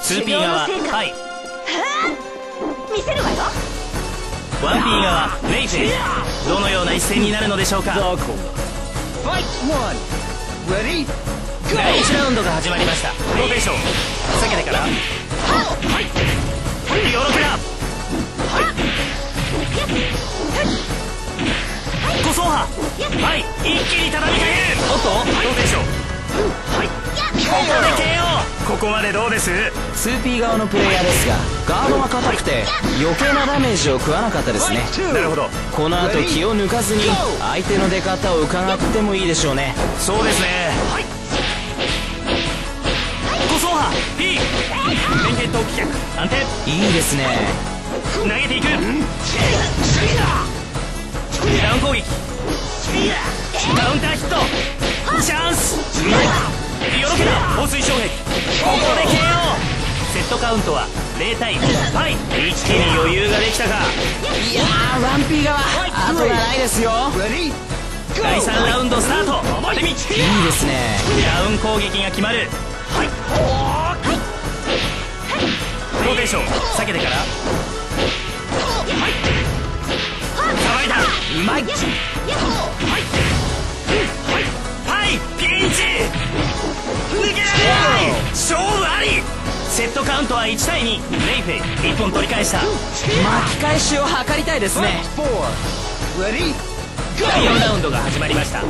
2P 側はい。 見せるわよ。 1P 側レイフェイ、どのような一戦になるのでしょうか。第1ラウンドが始まりました。ローテーション避けてから、ヨロケだ、誤走破、はい、一気に畳みかける。おっとローテーション、はい、ここで KO。 ここまでどうです？ 2P 側のプレイヤーですが、ガードが硬くて余計なダメージを食わなかったですね。 なるほど。 この後気を抜かずに相手の出方を伺ってもいいでしょうね。 そうですね。誤走破 P 連携投棄脚安定、 いいですね。 投げていく。ダウン攻撃、カウンターヒット、チャンス、よろけだ放水障壁、ここで KO。 セットカウントは0対5、はい、一気に余裕ができたか。 いやー 1P 側後がないですよ。 第3ラウンドスタート。当て身、いいですね。 ダウン攻撃が決まる。はい、ローテーション避けてから、さばいた、うまい、はい、ピンチ抜けられない、勝負あり。セットカウントは1対2、レイフェイ1本取り返した。 巻き返しを図りたいですね。 第4ラウンドが始まりました。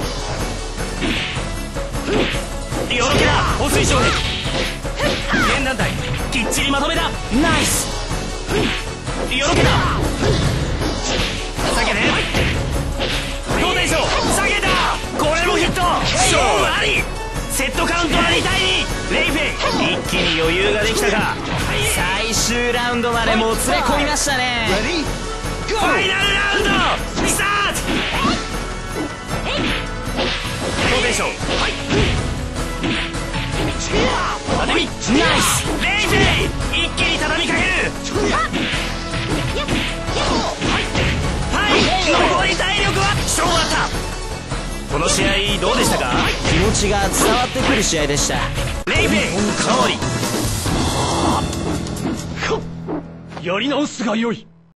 よろけだ放水障壁、現団体きっちりまとめだ、ナイス、よろけだ下げて、ローテーション下げた、これもヒット、勝負あり。セットカウントは2対2、レイフェイ一気に余裕ができたか。 最終ラウンドまでもつれ込みましたね。 ファイナルラウンドスタート。ローテーション、当て身、ナイス、レイフェイ一気に畳みかける。はい、残り体力は勝負あった。この試合どうでしたか？ 気持ちが伝わってくる試合でした。 レイフェイ勝利。 やり直すがよい。